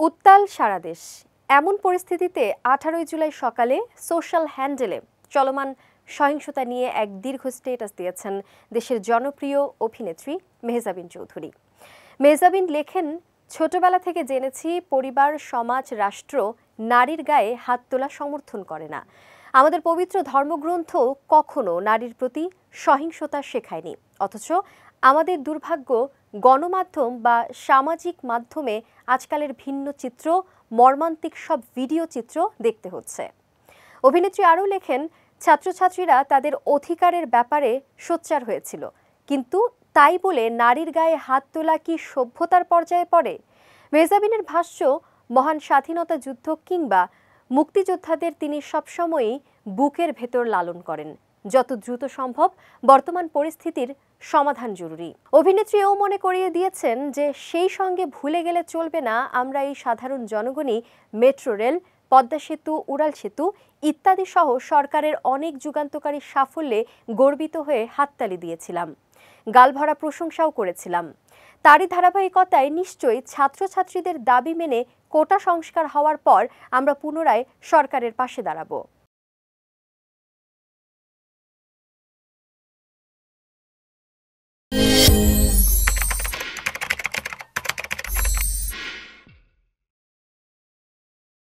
উত্তাল সারা দেশ। এমন পরিস্থিতিতে 18 জুলাই সকালে সোশ্যাল হ্যান্ডেলে চলমান সহিংসতা নিয়ে এক দীর্ঘ স্ট্যাটাস দিয়েছেন দেশের জনপ্রিয় অভিনেত্রী মেহজাবিন চৌধুরী। মেহজাবিন লেখেন, ছোটবেলা থেকে জেনেছি পরিবার, সমাজ, রাষ্ট্র নারীর গায়ে হাত তোলা সমর্থন করে না। আমাদের পবিত্র ধর্মগ্রন্থ কখনো নারীর প্রতি সহিংসতা শেখায়নি, অথচ আমাদের দুর্ভাগ্য গণমাধ্যম বা সামাজিক মাধ্যমে আজকালের ভিন্ন চিত্র, মর্মান্তিক সব ভিডিও চিত্র দেখতে হচ্ছে। অভিনেত্রী আরও লেখেন, ছাত্রছাত্রীরা তাদের অধিকারের ব্যাপারে সোচ্চার হয়েছিল, কিন্তু তাই বলে নারীর গায়ে হাত তোলা কি সভ্যতার পর্যায়ে পড়ে? মেহজাবিনের ভাষ্য, মহান স্বাধীনতা যুদ্ধ কিংবা মুক্তিযোদ্ধাদের তিনি সবসময়ই বুকের ভেতর লালন করেন। যত দ্রুত সম্ভব বর্তমান পরিস্থিতির সমাধান জরুরি। অভিনেত্রী এও মনে করিয়ে দিয়েছেন যে সেই সঙ্গে ভুলে গেলে চলবে না, আমরা এই সাধারণ জনগণই মেট্রো রেল, পদ্মা সেতু, উড়াল সেতু ইত্যাদি সহ সরকারের অনেক যুগান্তকারী সাফল্যে গর্বিত হয়ে হাততালি দিয়েছিলাম, গালভরা প্রশংসাও করেছিলাম। তারই ধারাবাহিকতায় নিশ্চয়ই ছাত্রছাত্রীদের দাবি মেনে কোটা সংস্কার হওয়ার পর আমরা পুনরায় সরকারের পাশে দাঁড়াবো।